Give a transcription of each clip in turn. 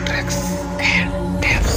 Tricks and tips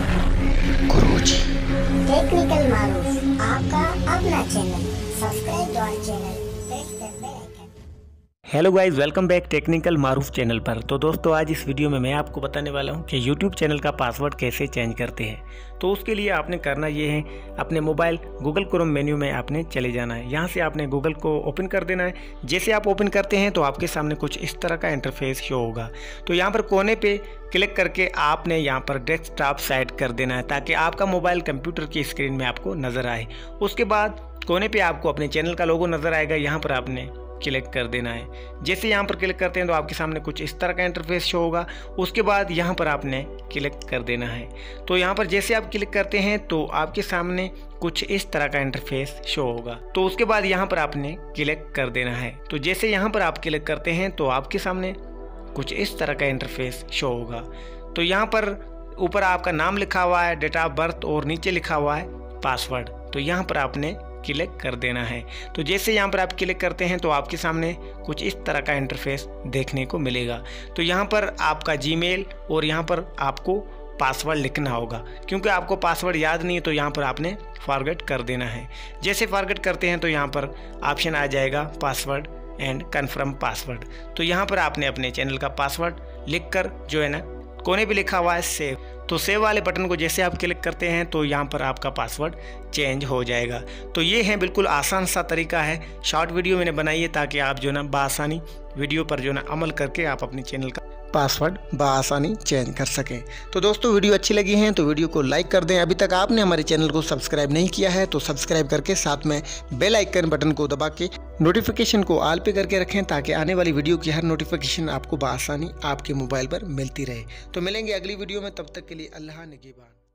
Guruji. Technical Maroof आपका अपना channel, subscribe to our channel, press the bell icon. Hello guys, welcome back technical Maroof channel पर। तो दोस्तों, आज इस वीडियो में मैं आपको बताने वाला हूं कि YouTube चैनल का पासवर्ड कैसे चेंज करते हैं। तो उसके लिए आपने करना ये है, अपने मोबाइल गूगल क्रोम मेन्यू में आपने चले जाना है। यहां से आपने गूगल को ओपन कर देना है। जैसे आप ओपन करते हैं तो आपके सामने कुछ इस तरह का इंटरफेस शो होगा। तो यहाँ पर कोने पे क्लिक करके आपने यहाँ पर डेस्कटॉप सेट कर देना है, ताकि आपका मोबाइल कंप्यूटर की स्क्रीन में आपको नज़र आए। उसके बाद कोने पे आपको अपने चैनल का लोगो नज़र आएगा, यहाँ पर आपने क्लिक कर देना है। जैसे यहाँ पर क्लिक करते हैं तो आपके सामने कुछ इस तरह का इंटरफेस शो होगा। उसके बाद यहाँ पर आपने क्लिक कर देना है। तो यहाँ पर जैसे आप क्लिक करते हैं तो आपके सामने कुछ इस तरह का इंटरफेस शो होगा। तो उसके बाद यहाँ पर आपने क्लिक कर देना है। तो जैसे यहाँ पर आप क्लिक करते हैं तो आपके सामने कुछ इस तरह का इंटरफेस शो होगा। तो यहाँ पर ऊपर आपका नाम लिखा हुआ है, डेट ऑफ बर्थ, और नीचे लिखा हुआ है पासवर्ड। तो यहाँ पर आपने क्लिक कर देना है। तो जैसे यहाँ पर आप क्लिक करते हैं तो आपके सामने कुछ इस तरह का इंटरफेस देखने को मिलेगा। तो यहाँ पर आपका जीमेल और यहाँ पर आपको पासवर्ड लिखना होगा, क्योंकि आपको पासवर्ड याद नहीं है तो यहाँ पर आपने फॉरगेट कर देना है। जैसे फॉरगेट करते हैं तो यहाँ पर ऑप्शन आ जाएगा पासवर्ड एंड कन्फर्म पासवर्ड। तो यहाँ पर आपने अपने चैनल का पासवर्ड लिखकर जो है ना, कोने पे लिखा हुआ है सेव, तो सेव वाले बटन को जैसे आप क्लिक करते हैं तो यहाँ पर आपका पासवर्ड चेंज हो जाएगा। तो ये है बिल्कुल आसान सा तरीका है। शॉर्ट वीडियो मैंने बनाई है ताकि आप जो ना बआसानी वीडियो पर जो ना अमल करके आप अपने चैनल का पासवर्ड बआसानी चेंज कर सकें। तो दोस्तों, वीडियो अच्छी लगी है तो वीडियो को लाइक कर दें। अभी तक आपने हमारे चैनल को सब्सक्राइब नहीं किया है तो सब्सक्राइब करके साथ में बेल आइकन बटन को दबा के नोटिफिकेशन को ऑल पे करके रखें, ताकि आने वाली वीडियो की हर नोटिफिकेशन आपको बआसानी आपके मोबाइल पर मिलती रहे। तो मिलेंगे अगली वीडियो में, तब तक के लिए अल्लाह निगहबान।